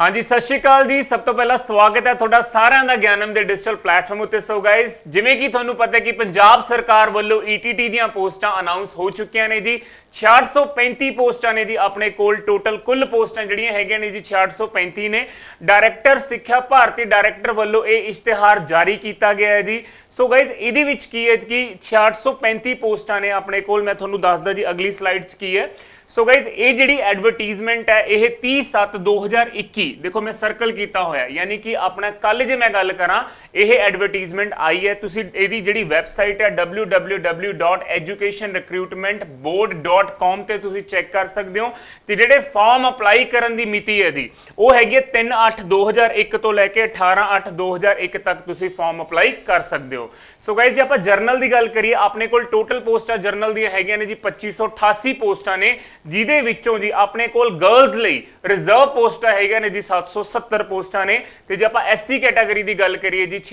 हाँ जी, सत श्री अकाल जी। सब तो पहला स्वागत है तुहाडा सारिਆਂ ਦਾ ਗਿਆਨਮ ਦੇ डिजिटल प्लेटफॉर्म उत्ते। सो गाइस, जिवें कि तुहानूं पता है कि पंजाब सरकार ਵੱਲੋਂ ईटीटी ਦੀਆਂ पोस्टां अनाउंस हो चुकियां ने जी। 635 पोस्टां ने जी अपने कोल। टोटल कुल पोस्टां ਜਿਹੜੀਆਂ ਹੈਗੀਆਂ ਨੇ जी 635 ने। डायरैक्टर सिक्ख्या भारती डायरैक्टर ਵੱਲੋਂ ਇਹ इश्तिहार जारी किया गया है जी। सो गाइस, ਇਹਦੇ ਵਿੱਚ ਕੀ है कि 635 पोस्टां ने अपने कोल। मैं तुहानूं दसदा जी अगली स्लाइड 'ਚ की है। सो गाइज ये जी एडवरटीजमेंट है यह 30/7/2021 देखो मैं सर्कल किया होया, यानी कि अपना कल जे मैं गल करा यह एडवरटीजमेंट आई है। तुसी इहदी जिहड़ी वैबसाइट है www.educationrecruitmentboard.com ते तुसी चेक कर सकते हो। ते जिहड़े फॉर्म अप्लाई करन दी मिति है दी वो हैगी 3/8/2001 तो लैके 18/8/2001 तक तुसी फॉर्म अप्लाई कर सकते हो। सो गाइज जे आपां जरनल दी गल करिए अपने कोल टोटल पोस्टां जरनल दी हैगियां ने जी 2588 पोस्टां ने, ਜਿਹਦੇ ਵਿੱਚੋਂ ਜੀ ਆਪਣੇ ਕੋਲ ਗਰਲਸ ਲਈ ਰਿਜ਼ਰਵ ਪੋਸਟਾਂ ਹੈਗੀਆਂ ਨੇ ਜੀ 770 ਪੋਸਟਾਂ ਨੇ। ਤੇ ਜੇ ਆਪਾਂ ਐਸਸੀ ਕੈਟਾਗਰੀ ਦੀ ਗੱਲ ਕਰੀਏ ਜੀ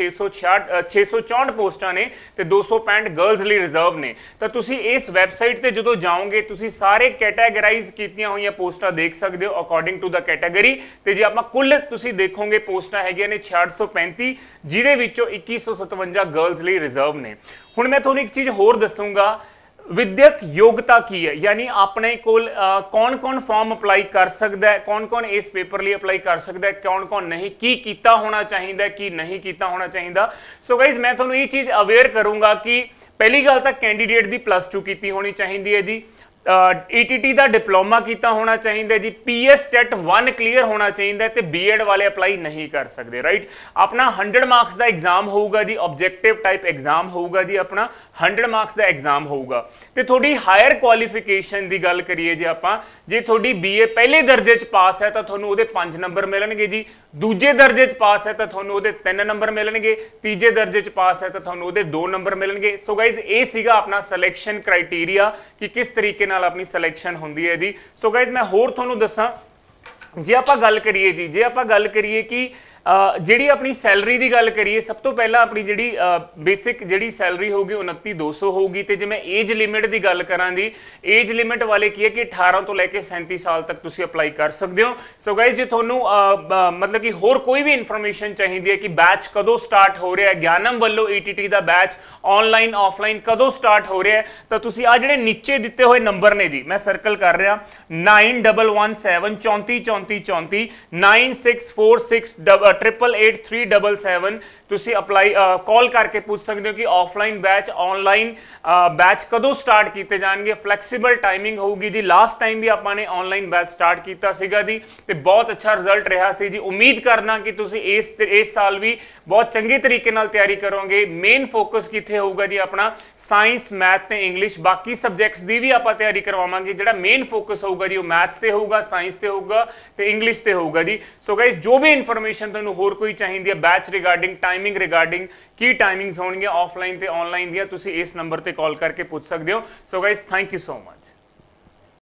664 ਪੋਸਟਾਂ ਨੇ ਤੇ 265 ਗਰਲਸ ਲਈ ਰਿਜ਼ਰਵ ਨੇ। ਤਾਂ ਤੁਸੀਂ ਇਸ ਵੈਬਸਾਈਟ ਤੇ ਜਦੋਂ ਜਾਓਗੇ ਤੁਸੀਂ ਸਾਰੇ ਕੈਟਾਗਰਾਈਜ਼ ਕੀਤੀਆਂ ਹੋਈਆਂ ਪੋਸਟਾਂ ਦੇਖ ਸਕਦੇ ਹੋ ਅਕੋਰਡਿੰਗ ਟੂ ਦਾ ਕੈਟਾਗਰੀ। ਤੇ ਜੇ ਆਪਾਂ ਕੁੱਲ ਤੁਸੀਂ ਦੇਖੋਗੇ ਪੋਸਟਾਂ ਹੈਗੀਆਂ ਨੇ 635, ਜਿਹਦੇ ਵਿੱਚੋਂ 2157 ਗਰਲਸ ਲਈ ਰਿਜ਼ਰਵ ਨੇ। ਹੁਣ ਮੈਂ ਤੁਹਾਨੂੰ ਇੱਕ ਚੀਜ਼ ਹੋਰ ਦੱਸੂਗਾ, विद्यक योग्यता की है, यानी अपने कोल कौन कौन फॉर्म अप्लाई कर सकता है, कौन कौन इस पेपर लिए अप्लाई कर सकता है, कौन कौन नहीं, की कीता होना चाहिए, की नहीं कीता होना चाहिए। सो गाइज मैं तुहानूं ये चीज़ अवेयर करूँगा कि पहली गल तां कैंडीडेट की +2 की होनी चाहिए है जी। ईटीटी का डिप्लोमा किया होना चाहिए जी। PS टेट 1 क्लीयर होना चाहिए तो बीएड वाले अप्लाई नहीं कर सकते। राइट, अपना 100 मार्क्स का एग्जाम होगा जी, ऑब्जेक्टिव टाइप एग्जाम होगा जी, अपना 100 मार्क्स का एग्जाम होगा। तो थोड़ी हायर क्वालिफिकेशन की गल करिए जी, आप जे थोड़ी BA पहले दर्जे च पास है तो थोनों उहदे 5 नंबर मिलणगे जी, दूजे दर्जे च पास है तो थोनों उहदे 3 नंबर मिलणगे, तीजे दर्जे च पास है तो थोनों उहदे 2 नंबर मिलणगे। सो गाइज ये सीगा अपना सिलेक्शन क्राइटेरिया कि किस तरीके नाल अपनी सिलेक्शन होंदी है जी। सो गाइज मैं होर थोनों दसां, जे आपां गल करिए जी, जे आपां गल करिए कि जिहड़ी अपनी सैलरी की गल करिए, सब तो पहला अपनी जिहड़ी बेसिक जिहड़ी सैलरी होगी 29,200 होगी। तो जे मैं एज लिमिट की गल करां जी, एज लिमिट वाले की है कि 18 तो लैके 37 साल तक तुसीं अप्लाई कर सकते हो। सो गाइज जे तुहानूं मतलब कि होर कोई भी इन्फॉर्मेशन चाहिए है कि बैच कदों स्टार्ट हो रहा है, ज्ञानम वालों ईटीटी का बैच ऑनलाइन ऑफलाइन कदों स्टार्ट हो रहा है, तो तुसीं आ जिहड़े नीचे दिते हुए नंबर ने जी मैं सर्कल कर रहा 9117 34 34 9646 888 तुसी अप्लाई कॉल करके पूछ सकते हो कि ऑफलाइन बैच ऑनलाइन बैच कदों स्टार्ट किए जाएंगे। फ्लैक्सीबल टाइमिंग होगी जी। लास्ट टाइम भी आपने ऑनलाइन बैच स्टार्ट किया सीगा जी ते बहुत अच्छा रिजल्ट रहा सी जी। उम्मीद करना कि तुसी इस साल भी बहुत चंगे तरीके नाल तैयारी करोगे। मेन फोकस कित्थे होगा जी अपना साइंस मैथ ते इंग्लिश, बाकी सबजैक्ट्स की भी आप तैयारी करवावांगे। जिहड़ा मेन फोकस होगा जी वो मैथ्स से होगा, साइंस से होगा ते इंग्लिश से होगा जी। सो गाइस जो भी इन्फॉर्मेशन तुहानूं होर कोई चाहिए बैच रिगार्डिंग टाइमिंग रिगार्डिंग की टाइमिंग्स होणगियां ऑफलाइन ते ऑनलाइन दियां, तुसीं इस नंबर ते कॉल करके पूछ सकते हो। So guys thank you so much.